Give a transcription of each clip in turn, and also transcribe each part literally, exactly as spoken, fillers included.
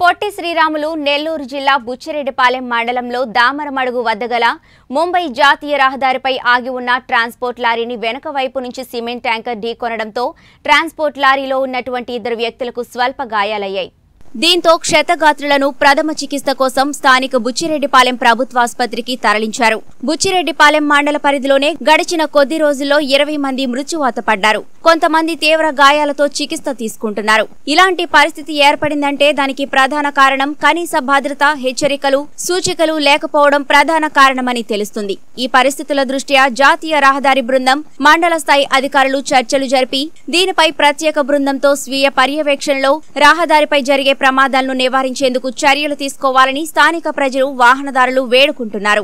పొట్టి శ్రీరాములు నెల్లూరు జిల్లా బుచ్చిరెడ్డిపాలెం మండలంలో దామరమడుగు వద్ద గల ముంబై జాతీయ రహదారిపై ఆగి ఉన్న ట్రాన్స్పోర్ట్ లారీని వెనుక వైపు నుంచి సిమెంట్ ట్యాంకర్ ఢీకొనడంతో ట్రాన్స్పోర్ట్ లారీలో ఉన్నటువంటి ఇద్దరు వ్యక్తులకు స్వల్ప గాయాలయ్యాయి. దీంతో క్షతగాత్రులను ప్రథమ చికిత్స కోసం స్థానిక బుచ్చిరెడ్డిపాలెం ప్రభుత్వాసుపత్రికి తరలించారు. బుచ్చిరెడ్డిపాలెం మండల పరిధిలోనే గడిచిన కొద్ది రోజుల్లో ఇరవై మంది మృత్యువాత పడ్డారు. కొంతమంది తీవ్ర గాయాలతో చికిత్స తీసుకుంటున్నారు. ఇలాంటి పరిస్థితి ఏర్పడిందంటే దానికి ప్రధాన కారణం కనీస భద్రత హెచ్చరికలు సూచికలు లేకపోవడం ప్రధాన కారణమని తెలుస్తుంది. ఈ పరిస్థితుల దృష్ట్యా జాతీయ రహదారి బృందం మండల స్థాయి అధికారులు చర్చలు జరిపి దీనిపై ప్రత్యేక బృందంతో స్వీయ పర్యవేక్షణలో రహదారిపై జరిగే ప్రమాదాలను నివారించేందుకు చర్యలు తీసుకోవాలని స్థానిక ప్రజలు వాహనదారులు వేడుకుంటున్నారు.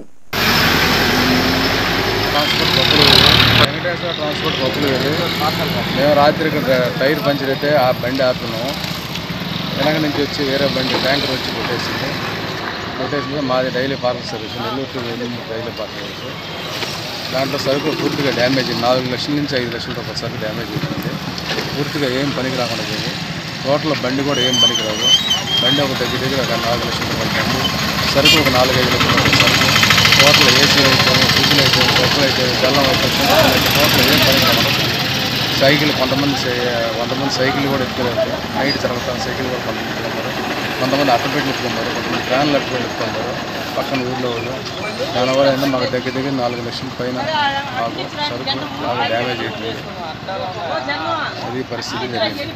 ట్రాన్స్పోర్ట్ పప్పులు మేము రాత్రి టైర్ పంచర్ అయితే ఆ బండి ఆపుతున్నాము. వెనక నుంచి వచ్చి వేరే బండి ట్యాంకర్ వచ్చి కొట్టేసింది. కొట్టేసింది మాది daily parcel service, Nellore to వెళ్ళింది డైలీ పార్సల్ సర్వీస్. దాంట్లో సరుకు పూర్తిగా డ్యామేజ్ అయింది. నాలుగు లక్షల నుంచి ఐదు లక్షల రూపాయల సరుకు డ్యామేజ్ అవుతుంది. పూర్తిగా ఏం పనికి రాకుండా పోయింది. టోటల్ బండి కూడా ఏం పనికి రాదు. బండి ఒక దగ్గర దగ్గర ఒక నాలుగు లక్షల రూపాయల బండి, సరుకు ఒక నాలుగైదు లక్షల రూపాయల సరుకు. టోటల్ ఏసీ అయిపోయి ఫ్రిడ్జ్లు అయిపోయి బొక్కలు అయిపోయి బెల్లం అయిపోయి అయితే టోటల్ ఏం పనికి రాకుండా. సైకిల్ కొంతమంది కొంతమంది సైకిల్ కూడా ఎత్తుకోలేదు. నైట్ జరుగుతాను సైకిల్ కూడా కొంతమంది ఎత్తుకున్నారు. కొంతమంది అట్టపెట్లు ఎత్తుకున్నారు. కొంతమంది ఫ్యాన్లు అట్టపెట్లు ఎత్తుకున్నారు పక్కన ఊళ్ళో వాళ్ళు. దానివల్ల ఏంటంటే మాకు దగ్గర దగ్గర నాలుగు లక్షల పైన మాకు సరుకు బాగా డ్యామేజ్ అయిపోయింది. అది పరిస్థితి జరిగింది.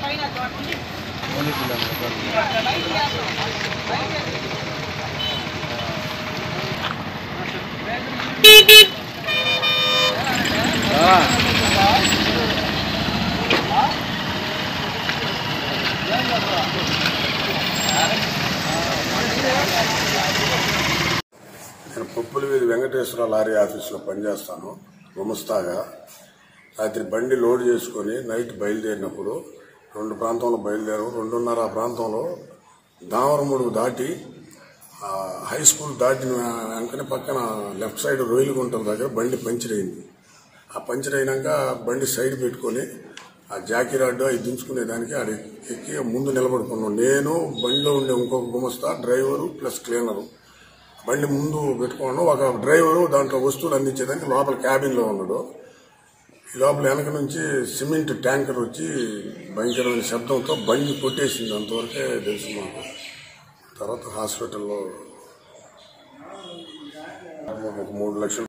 నేను పప్పుల వీధి వెంకటేశ్వర లారీ ఆఫీసులో పనిచేస్తాను గుమస్తాగా. రాత్రి బండి లోడ్ చేసుకుని నైట్ బయలుదేరినప్పుడు రెండు ప్రాంతంలో బయలుదేరాము. రెండున్నర ఆ ప్రాంతంలో దామరముడుగు దాటి హై స్కూల్ దాటిన వెంకనే పక్కన లెఫ్ట్ సైడ్ రొయ్యలగుంటల దగ్గర బండి పంచర్ అయింది. ఆ పంచర్ అయినాక బండి సైడ్ పెట్టుకొని ఆ జాకీ రాడ్డు అవి దించుకునే దానికి అది ఎక్కి ముందు నిలబడుకున్నాం. నేను బండిలో ఉండే ఇంకొక గుమస్తా, డ్రైవరు ప్లస్ క్లీనరు. బండి ముందు పెట్టుకున్నాను. ఒక డ్రైవరు దాంట్లో వస్తువులు అందించేదానికి లోపల క్యాబిన్లో ఉన్నాడు. ఈ లోపల వెనక నుంచి సిమెంట్ ట్యాంకర్ వచ్చి భయంకరమైన శబ్దంతో బండి కొట్టేసింది. అంతవరకే తెలుసు మాకు. తర్వాత హాస్పిటల్లో ఒక మూడు లక్షలు